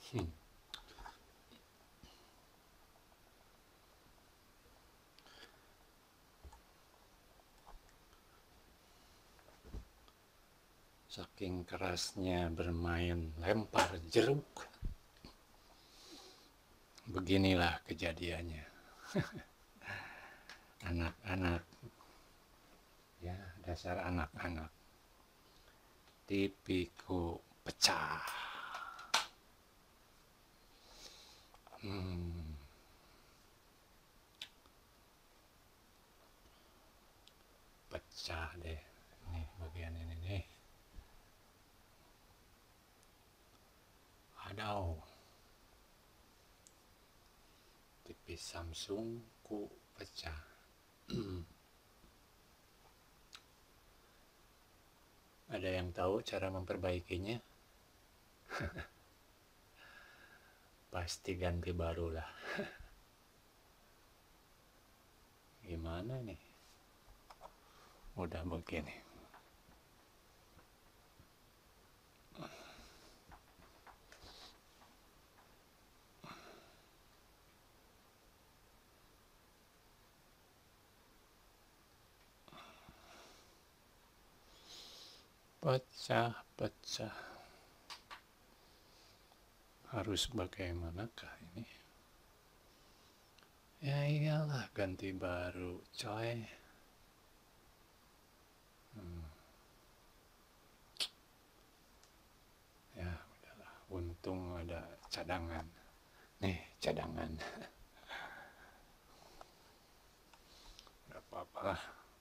Hmm. Saking kerasnya bermain lempar jeruk, beginilah kejadiannya. Anak-anak, ya dasar anak-anak, tipiku pecah. Pecah deh. Nih bagian ini nih. Adau. TV Samsung ku pecah. Ada yang tahu cara memperbaikinya? Pasti ganti baru lah. Gimana nih? Udah begini. Pecah-pecah. Harus bagaimanakah ini? Ya iyalah, ganti baru coy. Ya udahlah, untung ada cadangan. Nih cadangan. Gak apa-apa lah,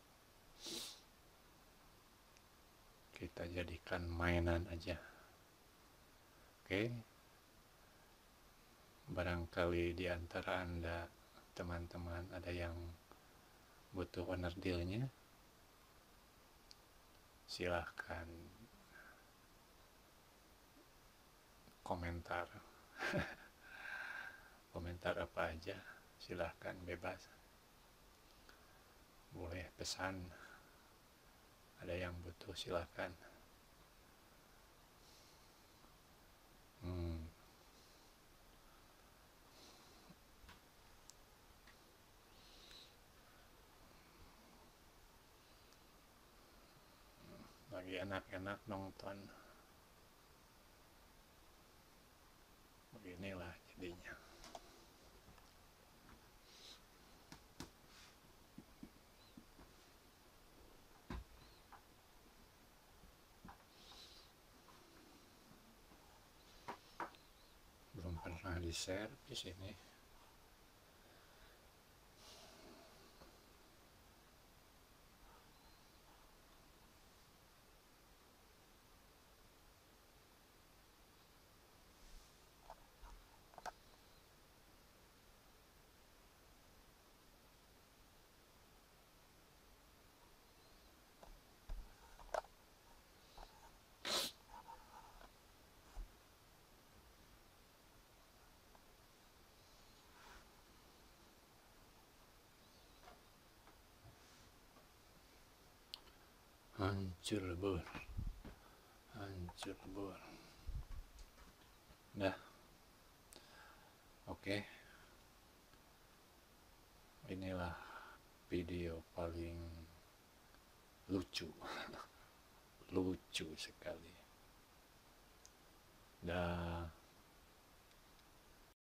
kita jadikan mainan aja. Oke, barangkali di antara Anda teman-teman ada yang butuh owner dealnya, silahkan komentar. Komentar apa aja, silahkan bebas. Boleh pesan, ada yang butuh silahkan. Lagi enak-enak nonton, beginilah jadinya. Belum pernah di servis ini. Hancur bur, hancur bur. Dah, oke. Inilah video paling lucu, lucu sekali. Dah.